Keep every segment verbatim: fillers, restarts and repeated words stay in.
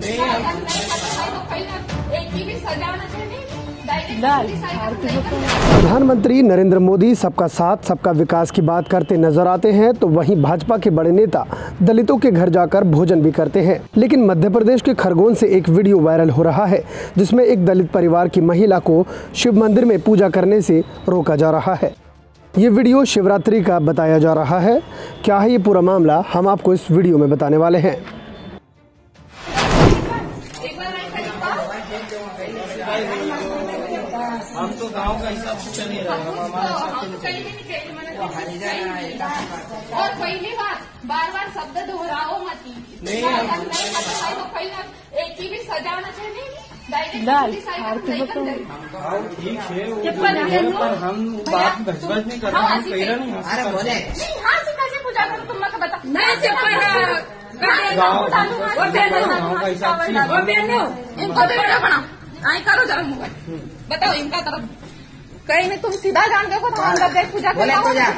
प्रधानमंत्री नरेंद्र मोदी सबका साथ सबका विकास की बात करते नजर आते हैं, तो वहीं भाजपा के बड़े नेता दलितों के घर जाकर भोजन भी करते हैं। लेकिन मध्य प्रदेश के खरगोन से एक वीडियो वायरल हो रहा है, जिसमें एक दलित परिवार की महिला को शिव मंदिर में पूजा करने से रोका जा रहा है। ये वीडियो शिवरात्रि का बताया जा रहा है। क्या है ये पूरा मामला, हम आपको इस वीडियो में बताने वाले हैं। हम तो गांव का हिसाब से नहीं रहे, हम हमारे और पहली बार बार बार शब्द दोहराओ मत। नहीं एक ही भी सजाना चाहिए, ठीक है, पर हम बात बहस नहीं कर रहे, हम कह रहे नहीं। अरे बोले हाँ से कैसे पूजा करो, तुम लोग बता गाँव का हिसाब से इनको वीडियो बनाओ, आई करो जरा मोबाइल बताओ इनका तरफ कहीं नहीं। तुम सीधा जान के तो हम देख पूजा कर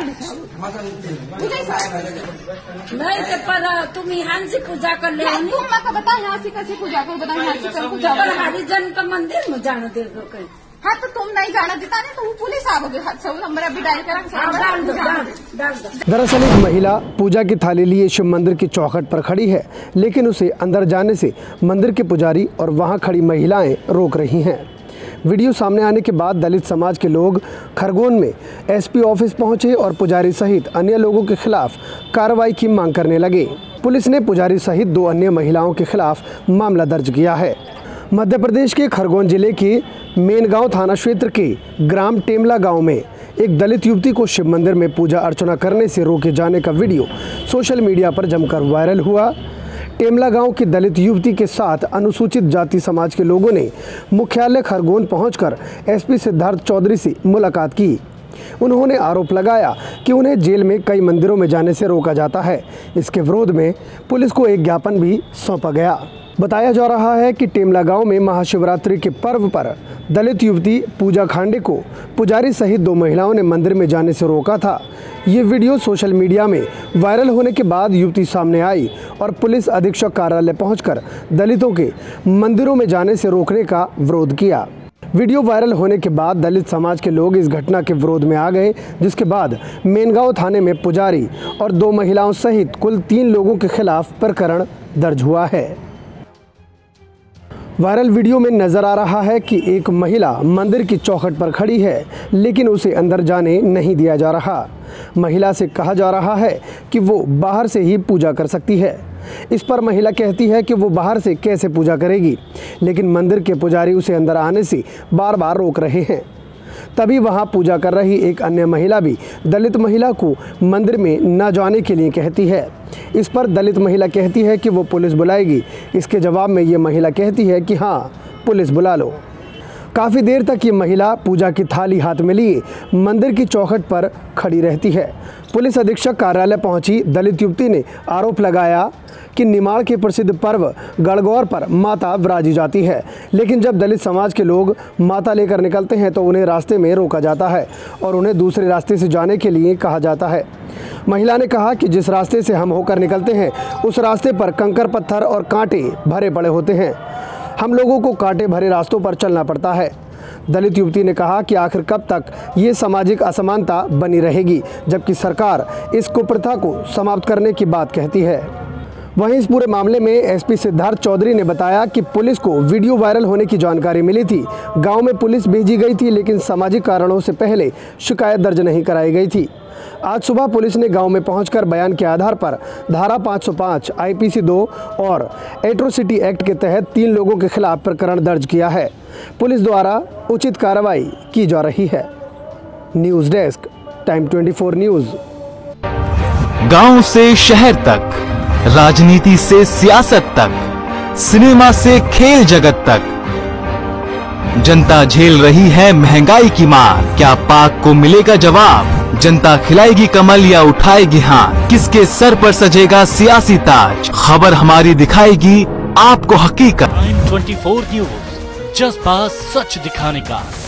नहीं पर तुम यहाँ से पूजा कर ले, तुम मैं बता यहाँ से कैसे पूजा करो, बताओ यहाँ से पूजा कर। हरिजन का मंदिर में जाना दे दो कहीं। हाँ तो तुम नहीं जाना देता नहीं तो वो पुलिस आओगे, सब नंबर अभी डायल करा। दरअसल एक महिला पूजा की थाली लिए शिव मंदिर की चौखट पर खड़ी है, लेकिन उसे अंदर जाने से मंदिर के पुजारी और वहां खड़ी महिलाएं रोक रही हैं। वीडियो सामने आने के बाद दलित समाज के लोग खरगोन में एसपी ऑफिस पहुंचे और पुजारी सहित अन्य लोगों के खिलाफ कार्रवाई की मांग करने लगे। पुलिस ने पुजारी सहित दो अन्य महिलाओं के खिलाफ मामला दर्ज किया है। मध्य प्रदेश के खरगोन जिले के मेनगांव थाना क्षेत्र के ग्राम टेमला गांव में एक दलित युवती को शिव मंदिर में पूजा अर्चना करने से रोके जाने का वीडियो सोशल मीडिया पर जमकर वायरल हुआ। टेमला गांव की दलित युवती के साथ अनुसूचित जाति समाज के लोगों ने मुख्यालय खरगोन पहुंचकर एसपी सिद्धार्थ चौधरी से मुलाकात की। उन्होंने आरोप लगाया कि उन्हें जेल में कई मंदिरों में जाने से रोका जाता है। इसके विरोध में पुलिस को एक ज्ञापन भी सौंपा गया। बताया जा रहा है कि टेमला गांव में महाशिवरात्रि के पर्व पर दलित युवती पूजा खांडे को पुजारी सहित दो महिलाओं ने मंदिर में जाने से रोका था। ये वीडियो सोशल मीडिया में वायरल होने के बाद युवती सामने आई और पुलिस अधीक्षक कार्यालय पहुंचकर दलितों के मंदिरों में जाने से रोकने का विरोध किया। वीडियो वायरल होने के बाद दलित समाज के लोग इस घटना के विरोध में आ गए, जिसके बाद मेनगांव थाने में पुजारी और दो महिलाओं सहित कुल तीन लोगों के खिलाफ प्रकरण दर्ज हुआ है। वायरल वीडियो में नजर आ रहा है कि एक महिला मंदिर की चौखट पर खड़ी है, लेकिन उसे अंदर जाने नहीं दिया जा रहा। महिला से कहा जा रहा है कि वो बाहर से ही पूजा कर सकती है। इस पर महिला कहती है कि वो बाहर से कैसे पूजा करेगी, लेकिन मंदिर के पुजारी उसे अंदर आने से बार बार रोक रहे हैं। तभी वहां पूजा कर रही एक अन्य महिला भी दलित महिला को मंदिर में न जाने के लिए कहती है। इस पर दलित महिला कहती है कि वो पुलिस बुलाएगी। इसके जवाब में ये महिला कहती है कि हाँ, पुलिस बुला लो। काफ़ी देर तक ये महिला पूजा की थाली हाथ में लिए मंदिर की चौखट पर खड़ी रहती है। पुलिस अधीक्षक कार्यालय पहुंची दलित युवती ने आरोप लगाया कि निमाड़ के प्रसिद्ध पर्व गणगौर पर माता विराजी जाती है, लेकिन जब दलित समाज के लोग माता लेकर निकलते हैं तो उन्हें रास्ते में रोका जाता है और उन्हें दूसरे रास्ते से जाने के लिए कहा जाता है। महिला ने कहा कि जिस रास्ते से हम होकर निकलते हैं उस रास्ते पर कंकर पत्थर और कांटे भरे पड़े होते हैं। हम लोगों को कांटे भरे रास्तों पर चलना पड़ता है। दलित युवती ने कहा कि आखिर कब तक ये सामाजिक असमानता बनी रहेगी, जबकि सरकार इस कुप्रथा को समाप्त करने की बात कहती है। वहीं इस पूरे मामले में एसपी सिद्धार्थ चौधरी ने बताया कि पुलिस को वीडियो वायरल होने की जानकारी मिली थी। गांव में पुलिस भेजी गई थी, लेकिन सामाजिक कारणों से पहले शिकायत दर्ज नहीं कराई गई थी। आज सुबह पुलिस ने गांव में पहुंचकर बयान के आधार पर धारा पाँच सौ पाँच आईपीसी दो और एट्रोसिटी एक्ट के तहत तीन लोगों के खिलाफ प्रकरण दर्ज किया है। पुलिस द्वारा उचित कार्रवाई की जा रही है। न्यूज़ डेस्क, टाइम चौबीस न्यूज़। गांव से शहर तक, राजनीति से सियासत तक, सिनेमा से खेल जगत तक, जनता झेल रही है महंगाई की मार। क्या पाक को मिलेगा जवाब? जनता खिलाएगी कमल या उठाएगी हाथ? किसके सर पर सजेगा सियासी ताज? खबर हमारी दिखाएगी आपको हकीकत। टाइम चौबीस न्यूज़, जज्बा सच दिखाने का।